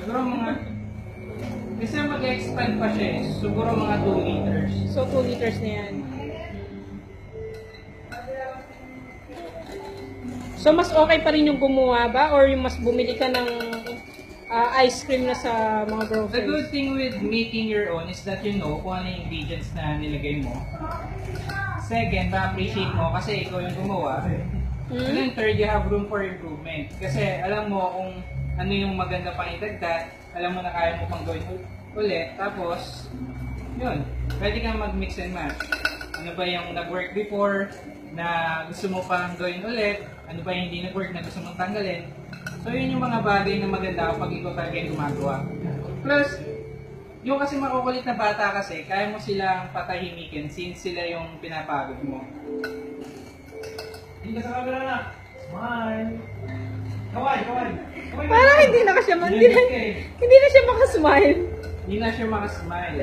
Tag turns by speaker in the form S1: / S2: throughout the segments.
S1: Siguro mga... Kasi mag-expand pa siya eh. Siguro mga 2 liters.
S2: So, 2 liters na yan. So, mas okay pa rin yung gumawa ba? Or yung mas bumili ka ng ice cream na sa mga
S1: The
S2: groceries?
S1: good thing with making your own is that you know kung ano yung ingredients na nilagay mo. Second, ma-appreciate mo kasi ikaw yung gumawa. And then third, you have room for improvement. Kasi alam mo kung ano yung maganda pang idagdag, alam mo na kaya mo pang gawin ulit. Tapos, yun, pwede kang mag-mix and match. Ano ba yung nag-work before na gusto mo pang gawin ulit? Ano ba yung hindi nag-work na gusto mong tanggalin? So yun yung mga bagay na maganda kapag ikaw talaga yung gumagawa. Plus, yung kasi makukulit na bata kasi, kaya mo silang patahimikin since sila yung pinapagod mo. Hindi ka sa camera na. Smile. Kaway, kaway.
S2: Parang hindi na siya, hindi na siya makasmile.
S1: Hindi na siya makasmile.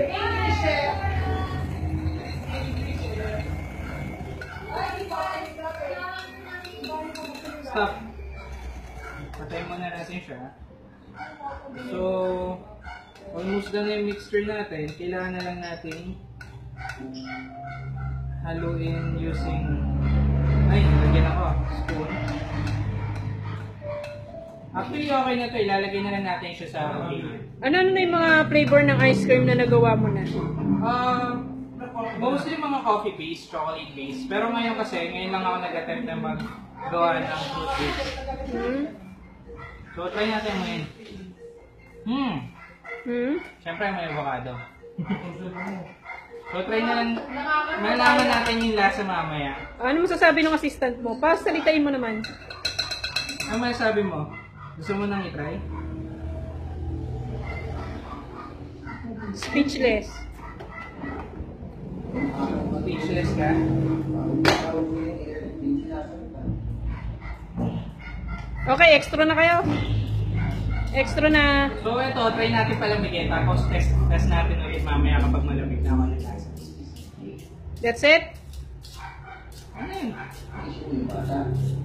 S1: Stop. Patayin muna natin siya. So, almost done na yung mixture natin. Kailangan na lang natin haluin using... Ay, nalagyan ako. Spoon. Actually, okay na ito. Ilalagay na lang natin siya sa cake.
S2: Ano na yung mga flavor ng ice cream na nagawa mo na?
S1: Mostly mga coffee based, chocolate based. Pero ngayon kasi, ngayon lang ako nag-attempt na maggawa ng fruit based. So, try natin ngayon. Siyempre may avocado. So, try na lang. Malaman natin yung lasa mamaya.
S2: Ano masasabi ng assistant mo? Pasalitain mo naman.
S1: Ano masasabi mo? Gusto mo nang i-try?
S2: Speechless.
S1: Speechless ka?
S2: Okay, extra na kayo. Extra na.
S1: So, ito, try natin palamigin. Tapos, test natin ulit mamaya kapag malamig na ako ng lasa.
S2: That's it?
S1: Ano yun?